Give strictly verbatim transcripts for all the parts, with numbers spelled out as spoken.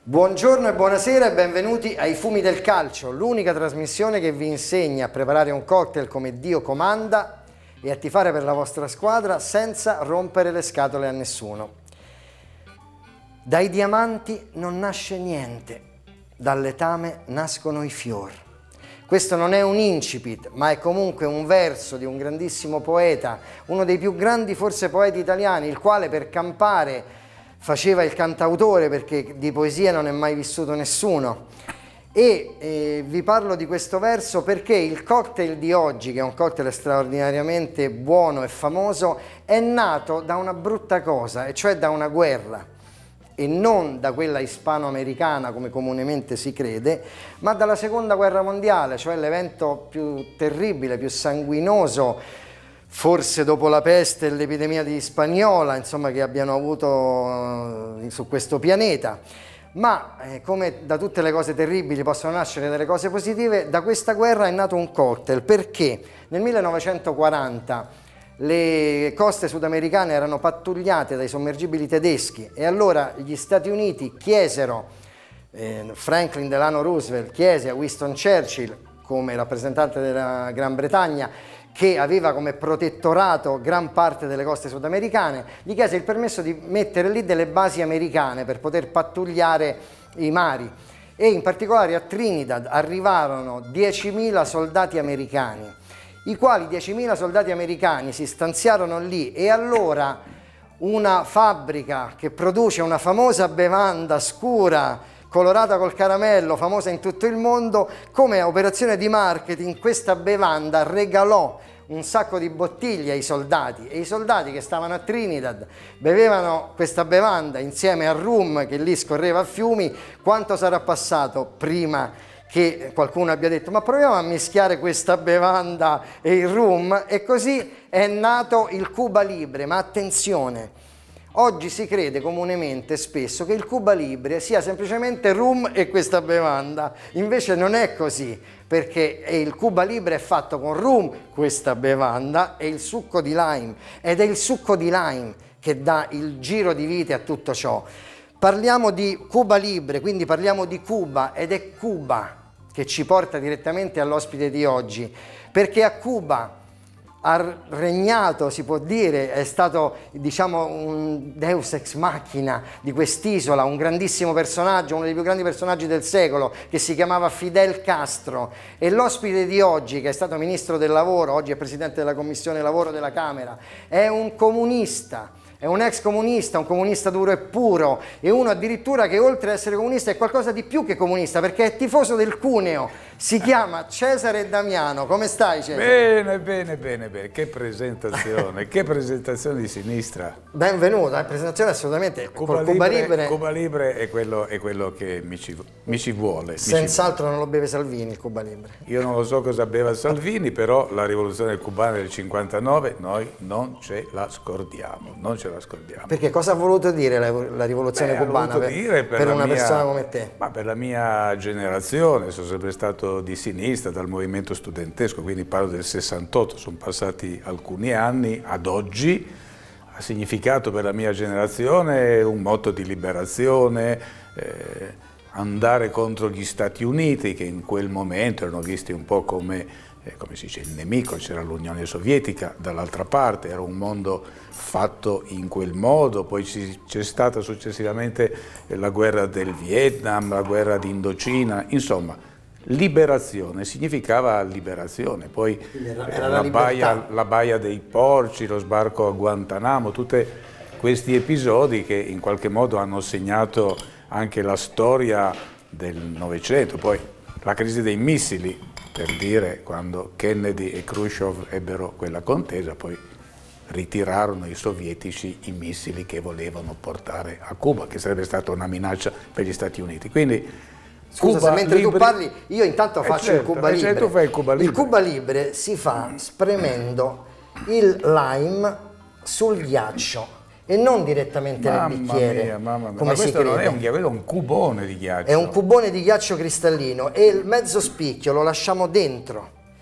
Buongiorno e buonasera e benvenuti ai Fumi del Calcio, l'unica trasmissione che vi insegna a preparare un cocktail come Dio comanda e a tifare per la vostra squadra senza rompere le scatole a nessuno. Dai diamanti non nasce niente, dal letame nascono i fior. Questo non è un incipit, ma è comunque un verso di un grandissimo poeta, uno dei più grandi forse poeti italiani, il quale per campare faceva il cantautore perché di poesia non è mai vissuto nessuno. E eh, vi parlo di questo verso perché il cocktail di oggi, che è un cocktail straordinariamente buono e famoso, è nato da una brutta cosa, e cioè da una guerra. E non da quella ispano-americana come comunemente si crede, ma dalla seconda guerra mondiale, cioè l'evento più terribile, più sanguinoso, forse dopo la peste e l'epidemia di spagnola, insomma, che abbiano avuto eh, su questo pianeta. Ma eh, come da tutte le cose terribili possono nascere delle cose positive, da questa guerra è nato un cocktail, perché nel millenovecentoquaranta le coste sudamericane erano pattugliate dai sommergibili tedeschi e allora gli Stati Uniti chiesero, eh, Franklin Delano Roosevelt chiese a Winston Churchill, come rappresentante della Gran Bretagna, che aveva come protettorato gran parte delle coste sudamericane, gli chiese il permesso di mettere lì delle basi americane per poter pattugliare i mari. E in particolare a Trinidad arrivarono diecimila soldati americani, i quali diecimila soldati americani si stanziarono lì, e allora una fabbrica che produce una famosa bevanda scura colorata col caramello, famosa in tutto il mondo, come operazione di marketing questa bevanda regalò un sacco di bottiglie ai soldati, e i soldati che stavano a Trinidad bevevano questa bevanda insieme al rum che lì scorreva a fiumi. Quanto sarà passato prima che qualcuno abbia detto ma proviamo a mischiare questa bevanda e il rum? E così è nato il Cuba Libre. Ma attenzione, oggi si crede comunemente spesso che il Cuba Libre sia semplicemente rum e questa bevanda, invece non è così, perché il Cuba Libre è fatto con rum, questa bevanda, e il succo di lime, ed è il succo di lime che dà il giro di vite a tutto ciò. Parliamo di Cuba Libre, quindi parliamo di Cuba, ed è Cuba che ci porta direttamente all'ospite di oggi, perché a Cuba ha regnato, si può dire, è stato, diciamo, un deus ex machina di quest'isola, un grandissimo personaggio, uno dei più grandi personaggi del secolo, che si chiamava Fidel Castro. E l'ospite di oggi, che è stato ministro del lavoro, oggi è presidente della commissione lavoro della Camera, è un comunista. È un ex comunista, un comunista duro e puro, e uno addirittura che oltre ad essere comunista è qualcosa di più che comunista, perché è tifoso del Cuneo. Si chiama Cesare Damiano. Come stai, Cesare? Bene, bene, bene, bene. Che presentazione, che presentazione di sinistra. Benvenuto, la presentazione assolutamente. Cuba, Col Cuba Libre, Libre, Cuba Libre è quello, è quello che mi ci, mi ci vuole. Senz'altro non lo beve Salvini il Cuba Libre. Io non lo so cosa beva Salvini, però la rivoluzione cubana del cinquantanove noi non ce la scordiamo, non ce la scordiamo. Perché cosa ha voluto dire la, la rivoluzione Beh, cubana per, dire per, per una mia, persona come te? Ma per la mia generazione, sono sempre stato di sinistra, dal movimento studentesco, quindi parlo del sessantotto, sono passati alcuni anni, ad oggi ha significato per la mia generazione un motto di liberazione, eh, andare contro gli Stati Uniti, che in quel momento erano visti un po' come, eh, come si dice, il nemico. C'era l'Unione Sovietica dall'altra parte, era un mondo fatto in quel modo. Poi c'è stata successivamente la guerra del Vietnam, la guerra di Indocina, insomma liberazione significava liberazione. Poi era, eh, era la, la, baia, la baia dei Porci, lo sbarco a Guantanamo, tutti questi episodi che in qualche modo hanno segnato anche la storia del Novecento. Poi la crisi dei missili, per dire, quando Kennedy e Khrushchev ebbero quella contesa, poi ritirarono i sovietici i missili che volevano portare a Cuba, che sarebbe stata una minaccia per gli Stati Uniti. Quindi Scusa, Cuba se mentre Libre, tu parli io intanto eh faccio certo, il Cuba eh Libre. certo, fai il Cuba Libre. Il Cuba Libre si fa spremendo il lime sul ghiaccio e non direttamente mamma nel bicchiere, mia, mamma mia. come Ma si questo crede. non è un ghiaccio, è un cubone di ghiaccio. È un cubone di ghiaccio cristallino, e il mezzo spicchio lo lasciamo dentro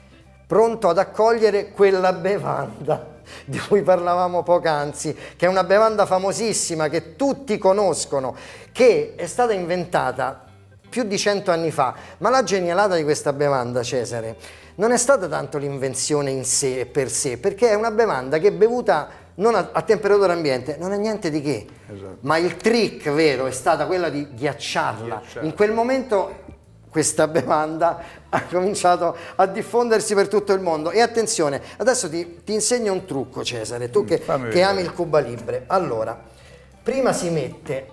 pronto ad accogliere quella bevanda di cui parlavamo poc'anzi, che è una bevanda famosissima che tutti conoscono, che è stata inventata più di cento anni fa. Ma la genialata di questa bevanda, Cesare, non è stata tanto l'invenzione in sé e per sé, perché è una bevanda che bevuta non a, a temperatura ambiente non è niente di che. Esatto. Ma il trick vero è stata quella di ghiacciarla. Ghiacciare. In quel momento questa bevanda ha cominciato a diffondersi per tutto il mondo. E attenzione, adesso ti, ti insegno un trucco, Cesare, tu che, che ami il Cuba Libre. Allora, prima si mette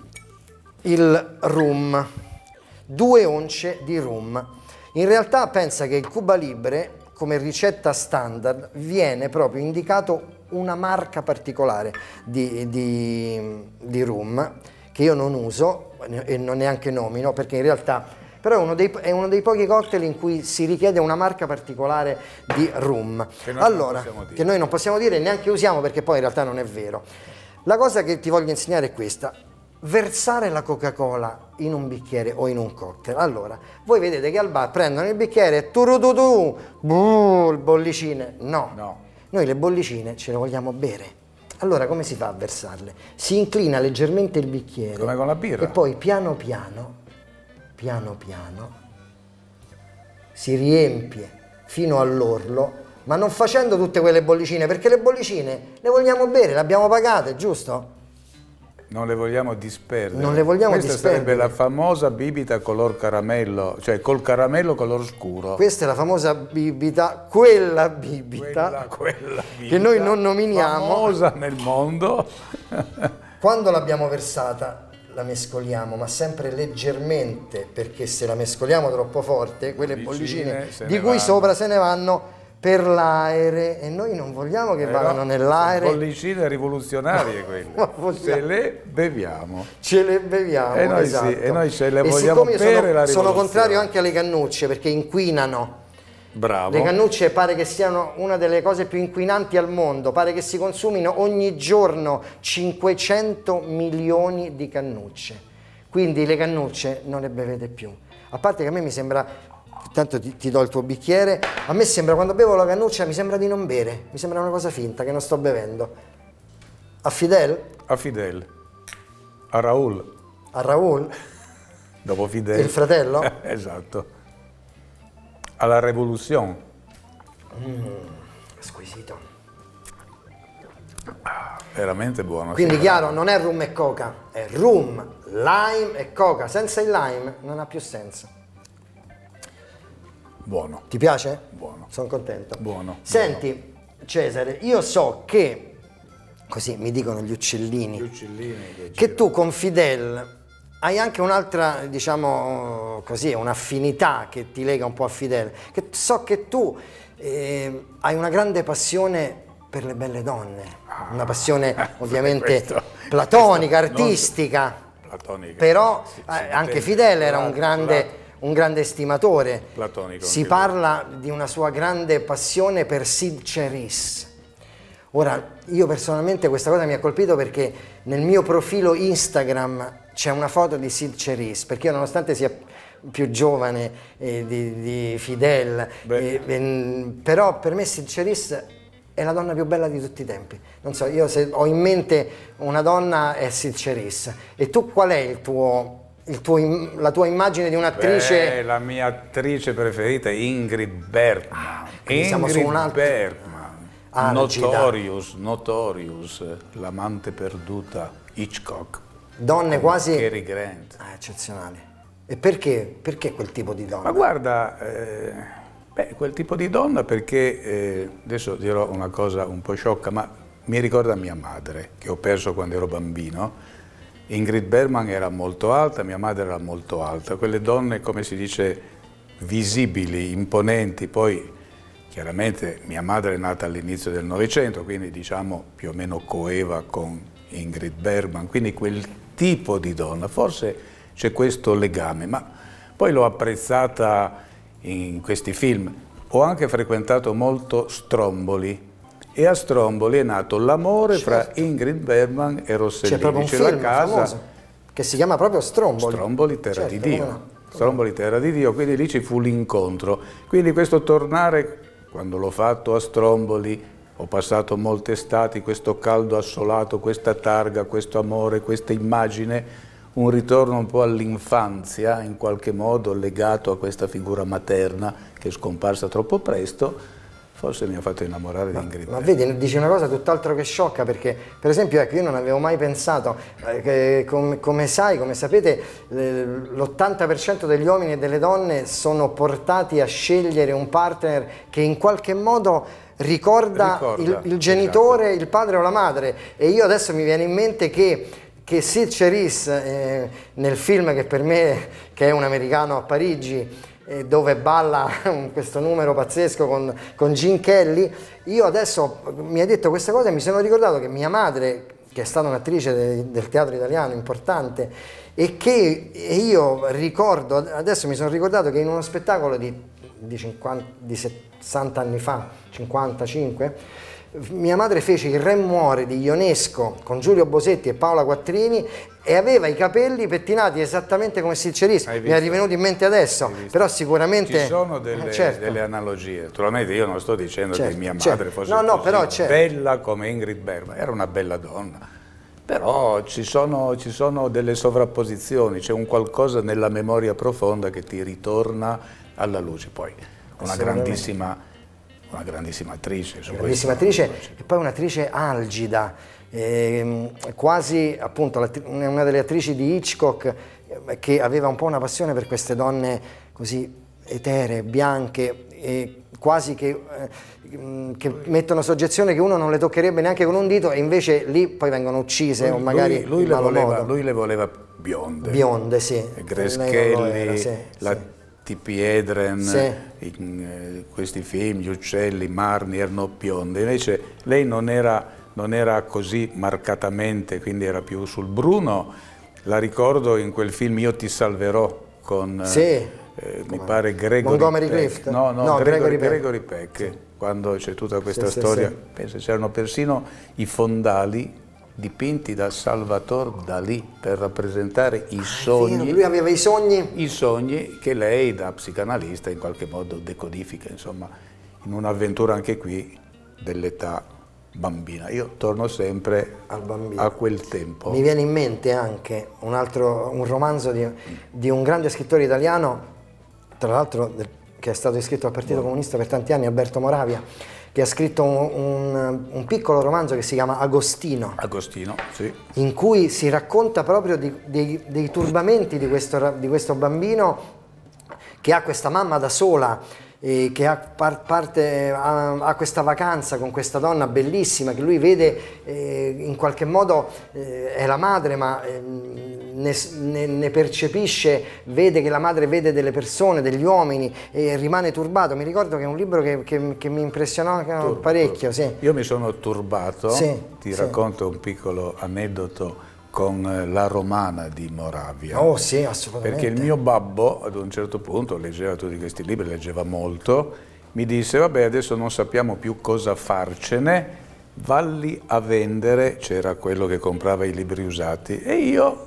il rum, due once di rum. In realtà pensa che il Cuba Libre, come ricetta standard, viene proprio indicato una marca particolare di, di, di rum, che io non uso e non neanche nomino, perché in realtà però è uno, dei, è uno dei pochi cocktail in cui si richiede una marca particolare di rum, che noi, allora, che noi non possiamo dire e neanche usiamo, perché poi in realtà non è vero. La cosa che ti voglio insegnare è questa: versare la Coca-Cola in un bicchiere o in un cocktail. Allora, voi vedete che al bar prendono il bicchiere e turututu, buh, il bollicine. No. no, noi le bollicine ce le vogliamo bere. Allora come si fa a versarle? Si inclina leggermente il bicchiere, come con la birra, e poi piano piano piano piano si riempie fino all'orlo, ma non facendo tutte quelle bollicine, perché le bollicine le vogliamo bere, le abbiamo pagate, giusto? Non le vogliamo disperdere. Non le vogliamo Questa disperdere. sarebbe la famosa bibita color caramello, cioè col caramello color scuro. Questa è la famosa bibita, quella bibita, quella, quella bibita che noi non nominiamo, famosa nel mondo. Quando l'abbiamo versata la mescoliamo, ma sempre leggermente, perché se la mescoliamo troppo forte, quelle bollicine di cui vanno sopra se ne vanno per l'aere, e noi non vogliamo che eh vadano no, nell'aere. Bollicine rivoluzionarie quelle, se le beviamo. Ce le beviamo, e noi, esatto. Sì, e noi ce le e vogliamo bere sono, la rivoluzione. Sono contrario anche alle cannucce, perché inquinano. Bravo. Le cannucce pare che siano una delle cose più inquinanti al mondo, pare che si consumino ogni giorno cinquecento milioni di cannucce, quindi le cannucce non le bevete più. A parte che a me mi sembra, tanto ti, ti do il tuo bicchiere, a me sembra, quando bevo la cannuccia mi sembra di non bere, mi sembra una cosa finta, che non sto bevendo. A Fidel? A Fidel. A Raul. A Raul? Dopo Fidel. Il fratello? Esatto. Alla Revolution. Mm, squisito. Ah, veramente buono. Quindi sì, chiaro, non è rum e coca, è rum, lime e coca. Senza il lime non ha più senso. Buono. Ti piace? Buono. Sono contento. Buono. Senti, buono. Cesare, io so che, così mi dicono gli uccellini, gli uccellini che, che tu con Fidel hai anche un'altra, diciamo così, un'affinità che ti lega un po' a Fidel, che so che tu eh, hai una grande passione per le belle donne, ah, una passione ovviamente questo, platonica, questo artistica, platonica, però sì, eh, anche Fidel era un grande, un grande estimatore. Platonico. Si parla di una sua grande passione per Sid Charisse. Ora, io personalmente questa cosa mi ha colpito perché nel mio profilo Instagram c'è una foto di Sid Charisse, perché io, nonostante sia più giovane eh, di, di Fidel, eh, eh, però per me Sid Charisse è la donna più bella di tutti i tempi. Non so, io se ho in mente una donna è Sid Charisse. E tu qual è il tuo, il tuo, la tua immagine di un'attrice? Beh, la mia attrice preferita è Ingrid Bergman. Ah, Ingrid siamo su un altro... Bergman. Ah, Notorious, Notorious, l'amante perduta, Hitchcock. Donne quasi... Cary Grant. Ah, eccezionali. E perché? Perché quel tipo di donna? Ma guarda, eh, beh, quel tipo di donna perché, eh, adesso dirò una cosa un po' sciocca, ma mi ricorda mia madre, che ho perso quando ero bambino. Ingrid Bergman era molto alta, mia madre era molto alta. Quelle donne, come si dice, visibili, imponenti, poi... Chiaramente mia madre è nata all'inizio del Novecento, quindi diciamo più o meno coeva con Ingrid Bergman, quindi quel tipo di donna, forse c'è questo legame, ma poi l'ho apprezzata in questi film. Ho anche frequentato molto Stromboli e a Stromboli è nato l'amore certo. fra Ingrid Bergman e Rossellini. C'è proprio un C'era film casa famoso che si chiama proprio Stromboli. Stromboli, Terra certo, di Dio. Come no? Stromboli, Terra di Dio, quindi lì ci fu l'incontro. Quindi questo tornare quando l'ho fatto a Stromboli, ho passato molte estati, questo caldo assolato, questa targa, questo amore, questa immagine, un ritorno un po' all'infanzia, in qualche modo legato a questa figura materna che è scomparsa troppo presto, forse mi ha fatto innamorare ma, di Ingrid. Ma vedi, dici una cosa tutt'altro che sciocca, perché per esempio ecco, io non avevo mai pensato, eh, che, com, come sai, come sapete, l'ottanta per cento degli uomini e delle donne sono portati a scegliere un partner che in qualche modo ricorda, ricorda il, il genitore, esatto, il padre o la madre. E io adesso mi viene in mente che che Sid Charisse eh, nel film che per me, che è un americano a Parigi, eh, dove balla questo numero pazzesco con, con Gene Kelly, io adesso mi hai detto questa cosa e mi sono ricordato che mia madre, che è stata un'attrice de, del teatro italiano importante, e che io ricordo, adesso mi sono ricordato che in uno spettacolo di, di, cinquanta, di sessanta anni fa, cinquantacinque, mia madre fece Il Re muore di Ionesco con Giulio Bosetti e Paola Quattrini e aveva i capelli pettinati esattamente come Sid Charisse. Mi è rivenuto in mente adesso, però sicuramente ci sono delle, eh, certo, delle analogie. Naturalmente io non sto dicendo certo, che mia madre certo, fosse no, no, così però certo, bella come Ingrid Bergman, era una bella donna, però ci sono, ci sono delle sovrapposizioni, c'è un qualcosa nella memoria profonda che ti ritorna alla luce. Poi una grandissima una grandissima attrice. Una grandissima attrice e poi un'attrice algida, eh, quasi appunto una delle attrici di Hitchcock, eh, che aveva un po' una passione per queste donne così eteree, bianche, e quasi che, eh, che mettono soggezione che uno non le toccherebbe neanche con un dito, e invece lì poi vengono uccise lui, o magari lui, lui, in le malo voleva, modo. lui le voleva bionde. Bionde, sì. Grace Kelly, sì, la sì. Tippi Hedren, sì, in eh, questi film, Gli uccelli, Marnie, erano bionde. Invece lei non era, non era così marcatamente, quindi era più sul bruno. La ricordo in quel film Io ti salverò con, sì, eh, mi pare, Gregory Montgomery Peck. Clift? No, no, no Gregory, Gregory Peck, Gregory Peck sì, quando c'è tutta questa sì, storia. Sì, sì. Penso c'erano persino i fondali dipinti da Salvatore Dalì per rappresentare i sogni, lui aveva i sogni, i sogni che lei da psicanalista in qualche modo decodifica, insomma, in un'avventura anche qui dell'età bambina. Io torno sempre al bambino, a quel tempo. Mi viene in mente anche un altro, un romanzo di, di un grande scrittore italiano, tra l'altro che è stato iscritto al Partito Comunista per tanti anni, Alberto Moravia, che ha scritto un, un, un piccolo romanzo che si chiama Agostino, Agostino, sì, in cui si racconta proprio di, dei, dei turbamenti di questo, di questo bambino che ha questa mamma da sola, e che ha, par, parte, ha, ha questa vacanza con questa donna bellissima che lui vede, eh, in qualche modo eh, è la madre, ma eh, ne, ne, ne percepisce, vede che la madre vede delle persone, degli uomini, e rimane turbato. Mi ricordo che è un libro che, che, che mi impressionò Tur parecchio. Sì. Io mi sono turbato, sì, ti sì. racconto un piccolo aneddoto con La Romana di Moravia. Oh sì, assolutamente. Perché il mio babbo ad un certo punto leggeva tutti questi libri, leggeva molto, mi disse vabbè adesso non sappiamo più cosa farcene, valli a vendere, c'era quello che comprava i libri usati, e io,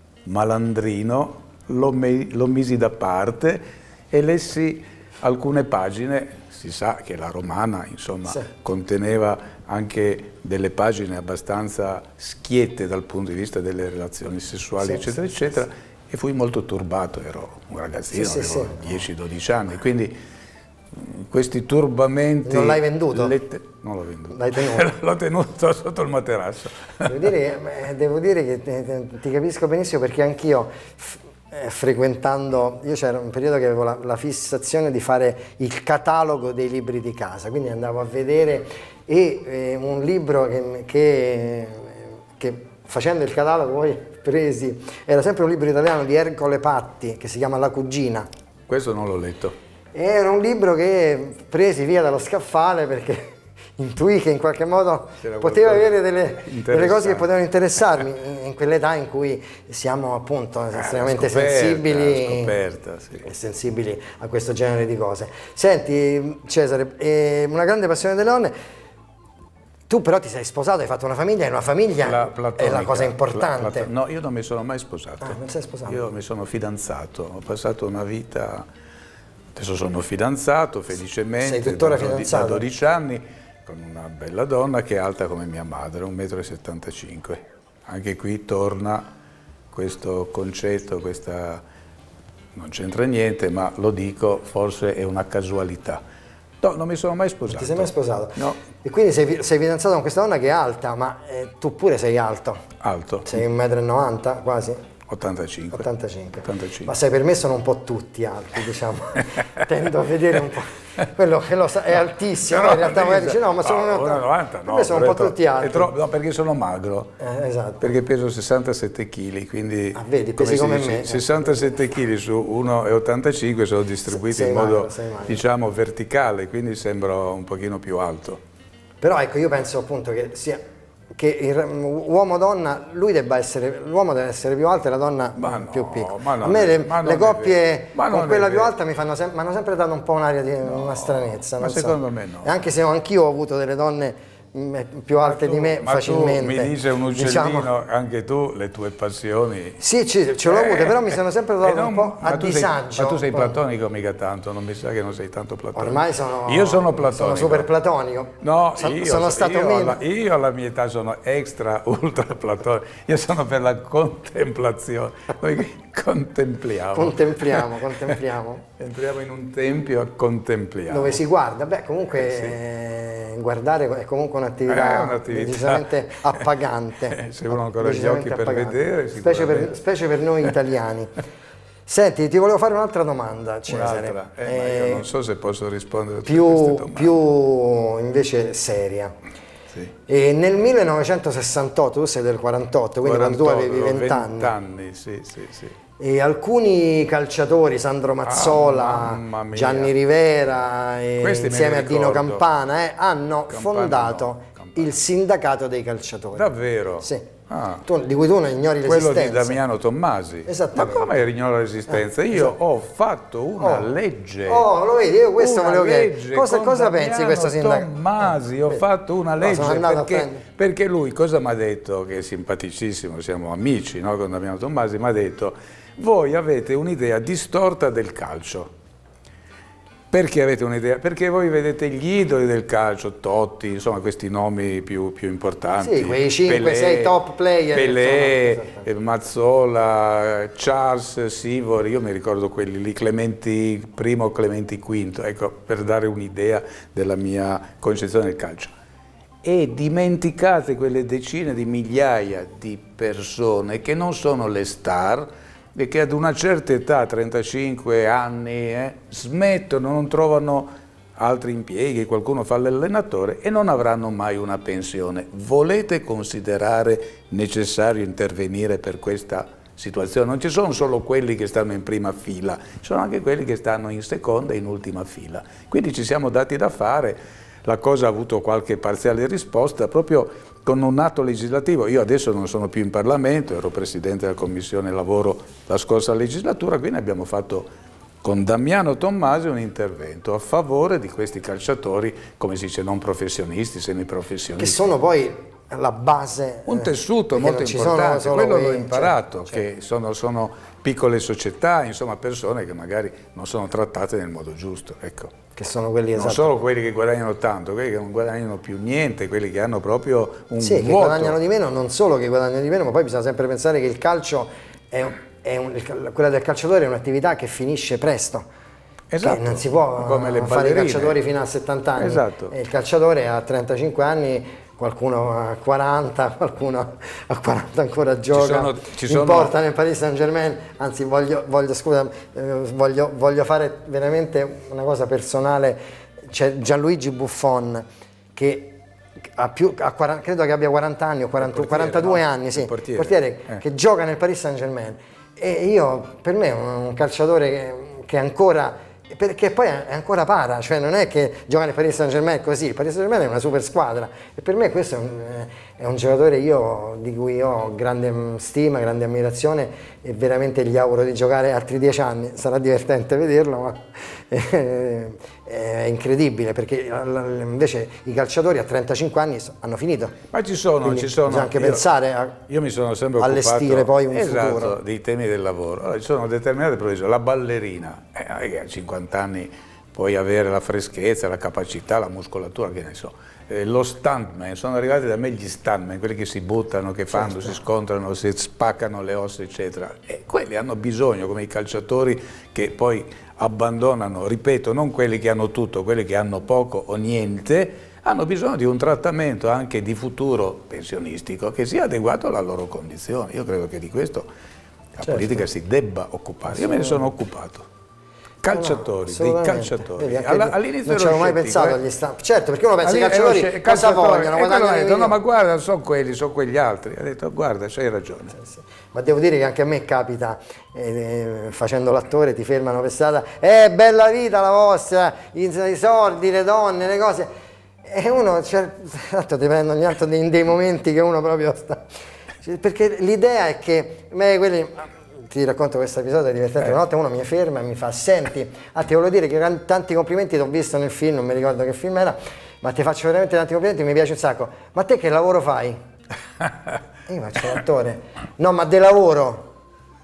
malandrino, lo, lo misi da parte e lessi alcune pagine. Si sa che La Romana, insomma, sì, conteneva anche delle pagine abbastanza schiette dal punto di vista delle relazioni sessuali, sì, eccetera, sì, eccetera, sì, e fui molto turbato, ero un ragazzino, sì, avevo sì, dieci dodici anni, quindi questi turbamenti... Non l'hai venduto? Non l'ho venduto. L'hai tenuto? L'ho tenuto sotto il materasso. Devo dire, devo dire che ti capisco benissimo, perché anch'io, Eh, frequentando, io c'era un periodo che avevo la, la fissazione di fare il catalogo dei libri di casa, quindi andavo a vedere, e eh, un libro che, che, che facendo il catalogo poi presi, era sempre un libro italiano di Ercole Patti che si chiama La cugina. Questo non l'ho letto. Era un libro che presi via dallo scaffale perché intuì che in qualche modo poteva avere delle, delle cose che potevano interessarmi in, in quell'età in cui siamo appunto estremamente scoperta, sensibili, scoperta, sì, sensibili a questo genere di cose. Senti Cesare, eh, una grande passione delle donne. Tu però ti sei sposato, hai fatto una famiglia, e una famiglia la platonica, è la cosa importante. La, no, io non mi sono mai sposato. Ah, non sei sposato? Io mi sono fidanzato, ho passato una vita Adesso sono fidanzato felicemente. Sei tuttora da, fidanzato? Da dodici anni, con una bella donna che è alta come mia madre, un metro e settantacinque. Anche qui torna questo concetto, questa, non c'entra niente, ma lo dico, forse è una casualità. No, non mi sono mai sposato. Non ti sei mai sposato? No. E quindi sei, sei fidanzato con questa donna che è alta, ma eh, tu pure sei alto? Alto. Sei un metro e novanta quasi? ottantacinque. ottantacinque. ottantacinque. Ma sai, per me sono un po' tutti alti, diciamo. Tendo a vedere un po'. Quello che lo sa, è altissimo, no, in realtà magari dice no, ma sono no, uno novanta, per no, me sono un po' tutti alti. Troppo, no, perché sono magro. Eh, esatto. Perché peso sessantasette chili, quindi ah, vedi, pesi come, come me. sessantasette chili su uno virgola ottantacinque sono distribuiti sei in modo magro, diciamo verticale, quindi sembro un pochino più alto. Però ecco, io penso appunto che sia che uomo-donna, lui debba essere, l'uomo deve essere più alto e la donna no, più piccola. A me le, le coppie con quella più alta mi fanno sem- hanno sempre dato un po' un'aria di no, una stranezza. Ma non secondo so. me no. E anche se anch'io ho avuto delle donne più alte tu, di me ma facilmente. Tu mi dice un uccellino, diciamo, anche tu, le tue passioni. Sì, ce l'ho eh, avute, però mi sono sempre trovato non, un po' a disagio. Sei, ma tu sei platonico mica tanto, non mi sa che non sei tanto platonico. Ormai sono, io sono platonico. Sono super platonico. No, so, io, sono stato io, meno. Alla, io alla mia età sono extra, ultra platonico. Io sono per la contemplazione. Noi contempliamo. Contempliamo, contempliamo. Entriamo in un tempio e contempliamo. Dove si guarda? Beh, comunque eh sì. eh, guardare è comunque un'attività un decisamente appagante. Se uno ha ancora gli occhi per appagante. Vedere, specie per, specie per noi italiani. Senti, ti volevo fare un'altra domanda, Cesare. Eh, eh, ma io non so se posso rispondere più, a queste domande. Più invece seria. Sì. E nel millenovecentosessantotto, tu sei del quarantotto, quindi quarantotto, quando tu avevi venti anni. venti anni, sì, sì, sì. E alcuni calciatori, Sandro Mazzola, ah, Gianni Rivera, e insieme a Dino Campana, eh, hanno Campana fondato no, Campana. il sindacato dei calciatori. Davvero? Sì. Ah. Tu, di cui tu non ignori l'esistenza. Quello di Damiano Tommasi. Esattamente. Ma come ignoro l'esistenza? Io esatto. ho fatto una oh. legge. Oh, lo vedi, io questo una volevo chiedere. Cosa, cosa pensi di questo sindacato? Tommasi, ho eh, fatto una legge no, perché, perché lui cosa mi ha detto, che è simpaticissimo, siamo amici no, con Damiano Tommasi, mi ha detto voi avete un'idea distorta del calcio. Perché avete un'idea? Perché voi vedete gli idoli del calcio, Totti, insomma questi nomi più, più importanti. Sì, quei cinque sei top player. Pelé, sono... Mazzola, Charles, Sivori, io mi ricordo quelli lì, Clementi primo, Clementi quinto, ecco, per dare un'idea della mia concezione del calcio. E dimenticate quelle decine di migliaia di persone che non sono le star, e che ad una certa età, trentacinque anni, eh, smettono, non trovano altri impieghi, qualcuno fa l'allenatore e non avranno mai una pensione. Volete considerare necessario intervenire per questa situazione? Non ci sono solo quelli che stanno in prima fila, ci sono anche quelli che stanno in seconda e in ultima fila. Quindi ci siamo dati da fare, la cosa ha avuto qualche parziale risposta proprio con un atto legislativo. Io adesso non sono più in Parlamento, ero Presidente della Commissione Lavoro la scorsa legislatura, quindi abbiamo fatto con Damiano Tommasi un intervento a favore di questi calciatori, come si dice, non professionisti, semiprofessionisti. Che sono poi la base... Un tessuto molto importante, quello l'ho imparato, certo, che certo. Sono, sono piccole società, insomma persone che magari non sono trattate nel modo giusto, ecco. Che sono quelli esatto. Non solo quelli che guadagnano tanto, quelli che non guadagnano più niente, quelli che hanno proprio un sì, vuoto. Sì, che guadagnano di meno, non solo che guadagnano di meno, ma poi bisogna sempre pensare che il calcio, è, è un, quella del calciatore è un'attività che finisce presto. Esatto, che non si può come le fare i calciatori fino a settanta anni. Esatto. E il calciatore a trentacinque anni, qualcuno a quaranta, qualcuno a quaranta ancora gioca, ci sono, ci sono... importa nel Paris Saint Germain, anzi voglio, voglio, scusa, eh, voglio, voglio fare veramente una cosa personale, c'è Gianluigi Buffon che ha più, ha quaranta, credo che abbia quaranta anni o quaranta, portiere, quarantadue no? anni, sì, il portiere, portiere eh. che gioca nel Paris Saint Germain e io, per me è un, un calciatore che, che ancora... perché poi è ancora para, cioè non è che gioca nel Paris Saint Germain così, il Paris Saint Germain è una super squadra e per me questo è un, è un giocatore io, di cui ho grande stima, grande ammirazione e veramente gli auguro di giocare altri dieci anni, sarà divertente vederlo, ma è incredibile perché invece i calciatori a trentacinque anni hanno finito. Ma ci sono, Quindi ci sono bisogna anche io, pensare a io mi sono sempre allestire poi un esatto, futuro dei temi del lavoro. Allora, ci sono determinate professioni, la ballerina, eh, a cinquanta anni puoi avere la freschezza, la capacità, la muscolatura, che ne so. Eh, lo stuntman, sono arrivati da me gli stuntman, quelli che si buttano, che fanno, certo. si scontrano, si spaccano le ossa, eccetera. E quelli hanno bisogno, come i calciatori che poi abbandonano, ripeto, non quelli che hanno tutto, quelli che hanno poco o niente, hanno bisogno di un trattamento anche di futuro pensionistico che sia adeguato alla loro condizione. Io credo che di questo la certo. politica si debba occupare. Io me ne sono occupato. Calciatori, no, no, dei calciatori. All'inizio non ci avevo mai pensato eh? agli stamp. Certo, perché uno pensa ai calciatori cosa calciatori, vogliono, guadagnano detto, no, ma guarda, sono quelli, sono quegli altri. Ha detto, guarda, c'hai ragione. Sì, sì. Ma devo dire che anche a me capita, eh, facendo l'attore, ti fermano per strada, eh, bella vita la vostra, i, i soldi, le donne, le cose. E uno, cioè, tanto ti prendono ogni tanto dei, dei momenti che uno proprio sta... Perché l'idea è che, beh, quelli... Ti racconto questo episodio, è divertente. Eh. Una volta uno mi ferma e mi fa: senti, ah, ti volevo dire che tanti complimenti, ti ho visto nel film, non mi ricordo che film era, ma ti faccio veramente tanti complimenti, mi piace un sacco. Ma te che lavoro fai? E io faccio l'attore. No, ma de lavoro.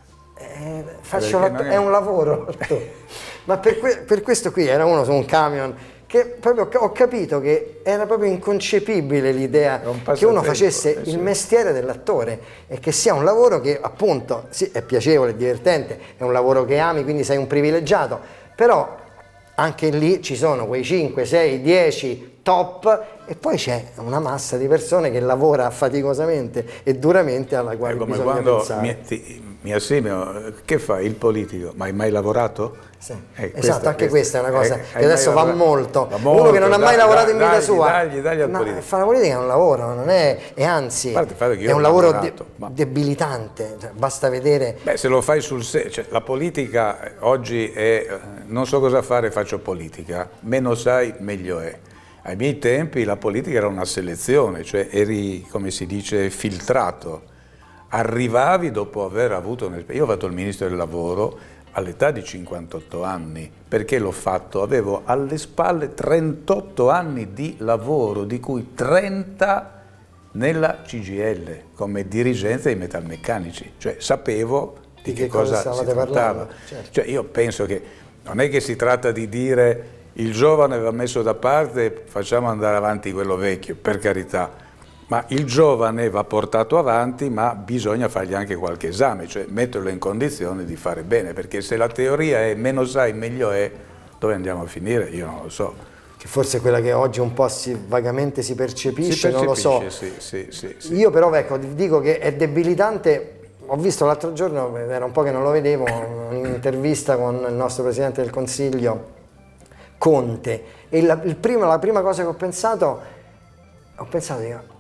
Eh, faccio è, è un lavoro. Ma per, que per questo qui era uno su un camion che proprio ho capito che era proprio inconcepibile l'idea che uno facesse eh, il mestiere dell'attore e che sia un lavoro che appunto sì, è piacevole, è divertente, è un lavoro che ami, quindi sei un privilegiato, però anche lì ci sono quei cinque, sei, dieci top e poi c'è una massa di persone che lavora faticosamente e duramente alla quale come bisogna quando pensare. Mi, ti, mi assimio, che fai il politico? Ma hai mai lavorato? Sì. Eh, esatto, questa, anche questa è una cosa eh, che adesso va molto. va molto. Uno che non ha mai dai, lavorato dai, in vita dagli, sua, dagli, dagli al ma politico. fare la politica è un lavoro, non è, e anzi è un lavoro lavorato, de ma... debilitante, cioè, basta vedere. Beh, se lo fai sul serio, cioè, la politica oggi è, non so cosa fare, faccio politica, meno sai meglio è. Ai miei tempi la politica era una selezione, cioè eri, come si dice, filtrato. Arrivavi dopo aver avuto... Un... Io ho fatto il ministro del lavoro all'età di cinquantotto anni, perché l'ho fatto? Avevo alle spalle trentotto anni di lavoro, di cui trenta nella C G I L, come dirigenza dei metalmeccanici, cioè sapevo di, di che, che cosa, cosa si trattava. Certo. Cioè, io penso che non è che si tratta di dire il giovane va messo da parte e facciamo andare avanti quello vecchio, per carità, ma il giovane va portato avanti, ma bisogna fargli anche qualche esame, cioè metterlo in condizione di fare bene, perché se la teoria è meno sai meglio è, dove andiamo a finire? Io non lo so. Che forse è quella che oggi un po' si, vagamente si percepisce, si percepisce, non lo so. Sì, sì, sì, sì. Io però ecco, dico che è debilitante. Ho visto l'altro giorno, era un po' che non lo vedevo, un'intervista con il nostro Presidente del Consiglio, Conte, e la, il primo, la prima cosa che ho pensato, ho pensato, io,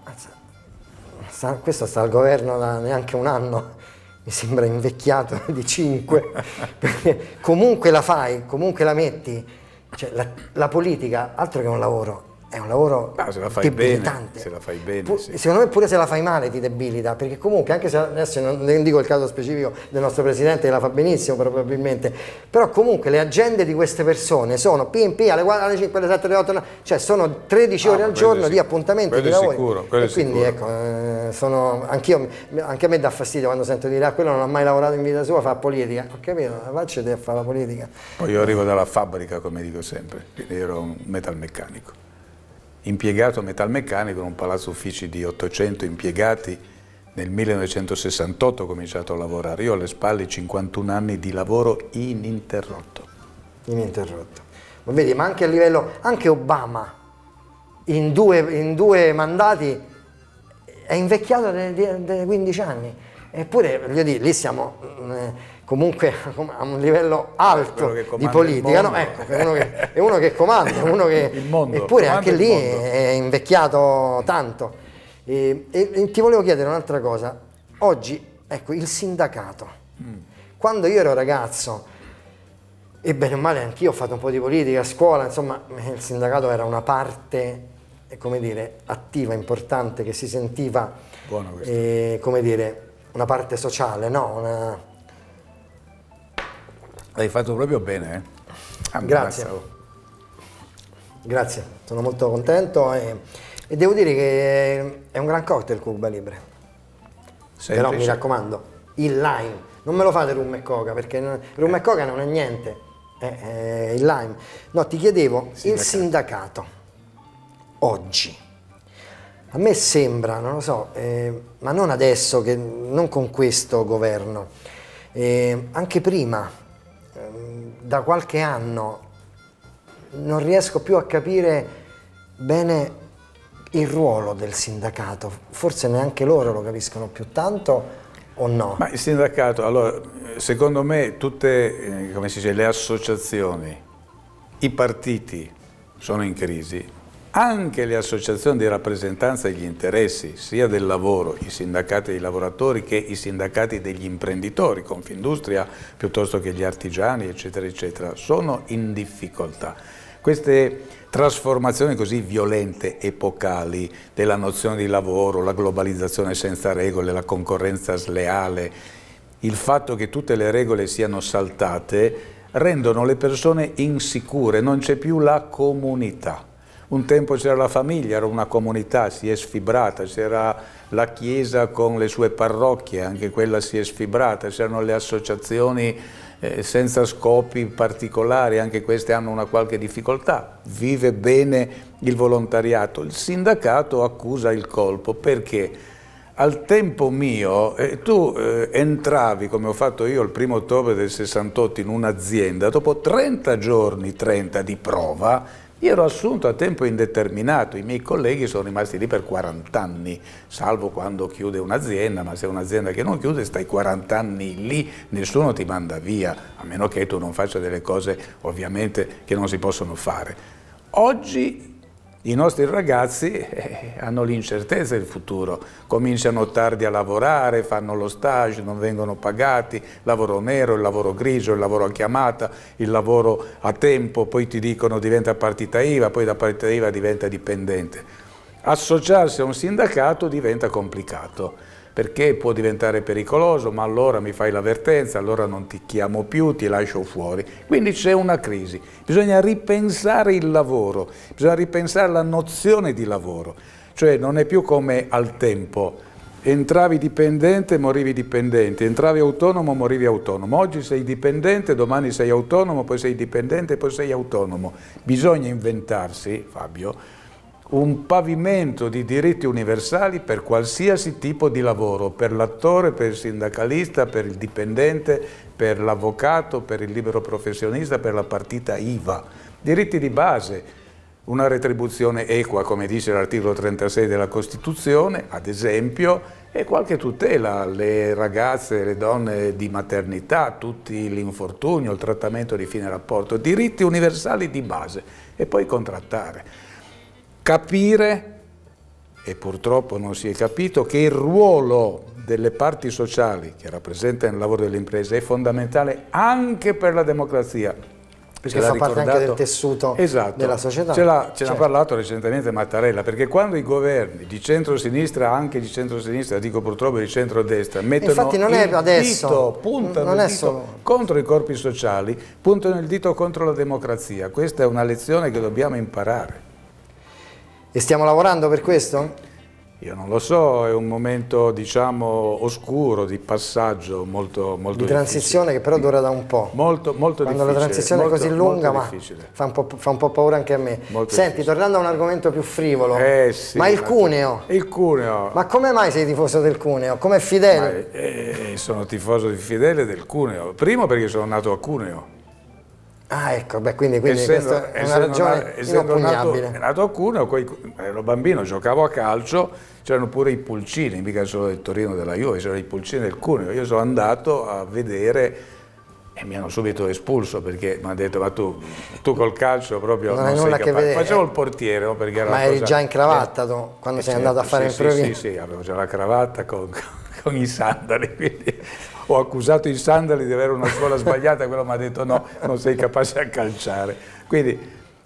sta, questo sta al governo da neanche un anno, mi sembra invecchiato di cinque, perché comunque la fai, comunque la metti, cioè la, la politica, altro che un lavoro, è un lavoro ah, se la fai debilitante. Bene, se la fai bene, Pu sì. Secondo me pure se la fai male ti debilita, perché comunque anche se adesso non dico il caso specifico del nostro Presidente che la fa benissimo probabilmente, però comunque le agende di queste persone sono pim pim alle, alle cinque, alle sette, alle otto, cioè sono tredici ore ah, al giorno di appuntamenti di lavoro. Sicuro, e quindi ecco, eh, sono, anch'io, anche a me dà fastidio quando sento dire ah, quello non ha mai lavorato in vita sua, fa politica. Ho capito, vaccete a fare la politica. Poi io arrivo dalla fabbrica, come dico sempre, quindi ero un metalmeccanico. Impiegato metalmeccanico in un palazzo uffici di ottocento impiegati, nel millenovecentosessantotto ho cominciato a lavorare, io ho alle spalle cinquantuno anni di lavoro ininterrotto. Ininterrotto. Ma vedi, ma anche a livello, anche Obama in due, in due mandati è invecchiato dei quindici anni, eppure voglio dire, lì siamo eh, comunque a un livello alto di politica, no? Ecco, è uno che, è uno che comanda, uno che, il mondo, eppure anche lì è invecchiato tanto. E, e, e ti volevo chiedere un'altra cosa, oggi, ecco, il sindacato, mm. quando io ero ragazzo, e bene o male anch'io ho fatto un po' di politica a scuola, insomma, il sindacato era una parte come dire, attiva, importante, che si sentiva, eh, come dire, una parte sociale, no? Una... L'hai fatto proprio bene, eh? Ah, grazie. Grazie, sono molto contento e, e devo dire che è un gran cocktail Cuba Libre. Semplice. Però mi raccomando, il lime, non me lo fate rum e coca, perché non, rum e coca non è niente, è, è il lime. No, ti chiedevo, sindacato. Il sindacato, oggi, a me sembra, non lo so, eh, ma non adesso, che, non con questo governo, eh, anche prima, eh, da qualche anno, non riesco più a capire bene il ruolo del sindacato, forse neanche loro lo capiscono più tanto o no? Ma il sindacato, allora, secondo me tutte, eh, come si dice, le associazioni, i partiti sono in crisi, anche le associazioni di rappresentanza degli interessi, sia del lavoro, i sindacati dei lavoratori, che i sindacati degli imprenditori, Confindustria piuttosto che gli artigiani, eccetera, eccetera, sono in difficoltà. Queste trasformazioni così violente, epocali, della nozione di lavoro, la globalizzazione senza regole, la concorrenza sleale, il fatto che tutte le regole siano saltate, rendono le persone insicure, non c'è più la comunità. Un tempo c'era la famiglia, era una comunità, si è sfibrata, c'era la chiesa con le sue parrocchie, anche quella si è sfibrata, c'erano le associazioni eh, senza scopi particolari, anche queste hanno una qualche difficoltà. Vive bene il volontariato. Il sindacato accusa il colpo perché al tempo mio eh, tu eh, entravi, come ho fatto io il primo ottobre del sessantotto, in un'azienda, dopo trenta giorni, trenta di prova, io ero assunto a tempo indeterminato, i miei colleghi sono rimasti lì per quaranta anni, salvo quando chiude un'azienda, ma se è un'azienda che non chiude stai quaranta anni lì, nessuno ti manda via, a meno che tu non faccia delle cose ovviamente che non si possono fare. Oggi i nostri ragazzi eh, hanno l'incertezza del futuro, cominciano tardi a lavorare, fanno lo stage, non vengono pagati, lavoro nero, il lavoro grigio, il lavoro a chiamata, il lavoro a tempo, poi ti dicono diventa partita I V A, poi da partita I V A diventa dipendente. Associarsi a un sindacato diventa complicato, perché può diventare pericoloso, ma allora mi fai l'avvertenza, allora non ti chiamo più, ti lascio fuori. Quindi c'è una crisi, bisogna ripensare il lavoro, bisogna ripensare la nozione di lavoro, cioè non è più come al tempo, entravi dipendente, morivi dipendente, entravi autonomo, morivi autonomo. Oggi sei dipendente, domani sei autonomo, poi sei dipendente, poi sei autonomo. Bisogna inventarsi, Fabio, un pavimento di diritti universali per qualsiasi tipo di lavoro, per l'attore, per il sindacalista, per il dipendente, per l'avvocato, per il libero professionista, per la partita I V A. Diritti di base, una retribuzione equa, come dice l'articolo trentasei della Costituzione, ad esempio, e qualche tutela alle ragazze e alle donne di maternità, tutti l'infortunio, il trattamento di fine rapporto, diritti universali di base e poi contrattare. Capire, e purtroppo non si è capito, che il ruolo delle parti sociali che rappresentano il lavoro delle imprese è fondamentale anche per la democrazia. Perché fa parte anche del tessuto esatto, della società. Ce l'ha certo. parlato recentemente Mattarella, perché quando i governi di centrosinistra, anche di centrosinistra, dico purtroppo di centrodestra, mettono infatti non è il adesso, dito, puntano non il è dito solo... contro i corpi sociali, puntano il dito contro la democrazia. Questa è una lezione che dobbiamo imparare. E stiamo lavorando per questo? Io non lo so, è un momento, diciamo, oscuro, di passaggio molto, molto di transizione difficile. Che però dura da un po'. Molto, molto Quando difficile. la transizione molto, è così lunga, ma fa un, fa un po' paura anche a me. Molto Senti, difficile. tornando a un argomento più frivolo, eh, sì, ma il Cuneo? Il Cuneo. Ma come mai sei tifoso del Cuneo? Come Fidele? Ma, eh, sono tifoso di Fidele del Cuneo. Primo perché sono nato a Cuneo. Ah, ecco, beh, quindi, quindi essendo, questa è una ragione inoppugnabile. Nato, nato a Cuneo, poi, ero bambino, giocavo a calcio, c'erano pure i pulcini, mica solo del Torino della Juve, c'erano i pulcini del Cuneo. Io sono andato a vedere e mi hanno subito espulso perché mi hanno detto ma tu, tu col calcio proprio non, non sei nulla capace. Che vedere. Facevo il portiere, no, perché era ma eri cosa... già in cravatta tu, quando eh, sei certo, andato a fare sì, il sì, provino? sì, sì, avevo già la cravatta con, con i sandali, quindi ho accusato i sandali di avere una scuola sbagliata, quello mi ha detto no, non sei capace a calciare. Quindi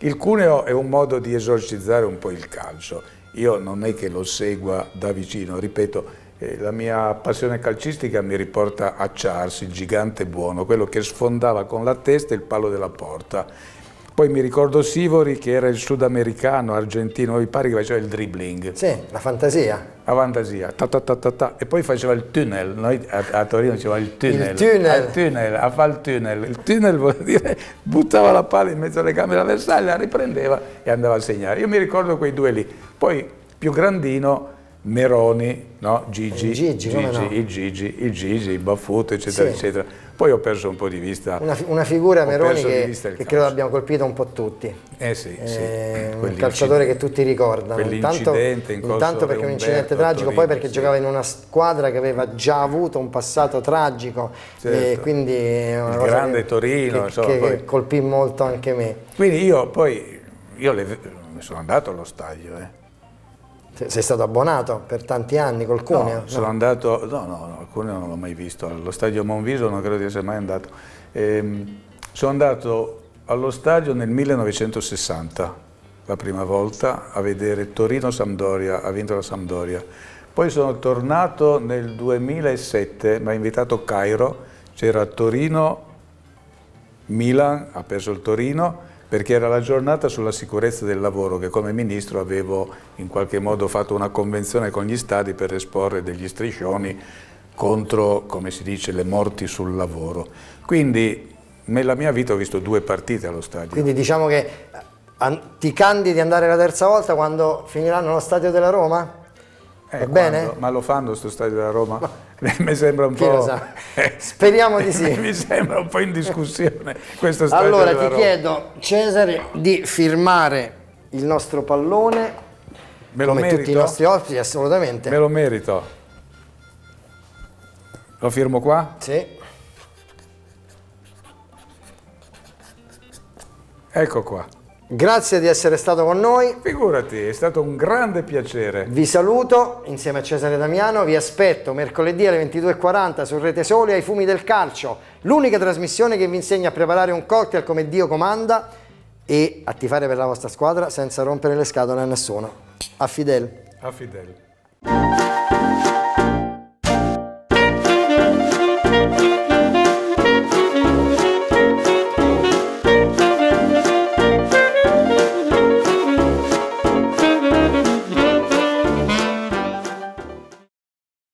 Il Cuneo è un modo di esorcizzare un po' il calcio. Io non è che lo segua da vicino, ripeto, eh, la mia passione calcistica mi riporta a Charles, il gigante buono, quello che sfondava con la testa il palo della porta. Poi mi ricordo Sivori, che era il sudamericano, argentino, mi pare che faceva il dribbling. Sì, la fantasia. La fantasia, ta ta ta ta ta. E poi faceva il tunnel, noi a, a Torino dicevamo il tunnel. Il tunnel. Il tunnel, a fare il tunnel. Il tunnel vuol dire buttava la palla in mezzo alle gambe dell'avversario, la riprendeva e andava a segnare. Io mi ricordo quei due lì. Poi più grandino, Meroni, no? Gigi, il Gigi, Gigi, no? il Gigi, il Gigi, il Baffuto, eccetera, Sì. eccetera. Poi ho perso un po' di vista. Una, una figura, Meroni, che, che credo calcio. abbiamo colpito un po' tutti. Eh sì, sì. Eh, un calciatore che tutti ricordano. Intanto, in intanto perché è un incidente tragico, poi perché sì. giocava in una squadra che aveva già avuto un passato tragico, Certo. e quindi è una il cosa grande che, Torino, che, insomma, che poi... colpì molto anche me. Quindi io poi io le, sono andato allo stadio. Eh. Sei stato abbonato per tanti anni col Cuneo? No, sono no. andato, no, no, no, il Cuneo non l'ho mai visto, allo stadio Monviso non credo di essere mai andato. Ehm, sono andato allo stadio nel millenovecentosessanta, la prima volta, a vedere Torino-Sampdoria, ha vinto la Sampdoria. Poi sono tornato nel duemilasette, mi ha invitato Cairo, c'era Torino-Milan, ha perso il Torino, perché era la giornata sulla sicurezza del lavoro, che come ministro avevo in qualche modo fatto una convenzione con gli stati per esporre degli striscioni contro, come si dice, le morti sul lavoro. Quindi nella mia vita ho visto due partite allo stadio. Quindi diciamo che ti candidi di andare la terza volta quando finiranno allo stadio della Roma? Eh, Va bene? Quando? Ma lo fanno sto stadio della Roma? Ma... mi sembra un Chi po'... lo sa? Speriamo di sì. Mi sembra un po' in discussione questo stadio allora della ti Roma. chiedo, Cesare, di firmare il nostro pallone. Me lo come merito? tutti i nostri ospiti, assolutamente. Me lo merito. Lo firmo qua? Sì. Ecco qua. Grazie di essere stato con noi. Figurati, è stato un grande piacere. Vi saluto insieme a Cesare Damiano, vi aspetto mercoledì alle ventidue e quaranta su Rete Sole ai Fumi del Calcio, l'unica trasmissione che vi insegna a preparare un cocktail come Dio comanda e a tifare per la vostra squadra senza rompere le scatole a nessuno. A Fidel. A Fidel.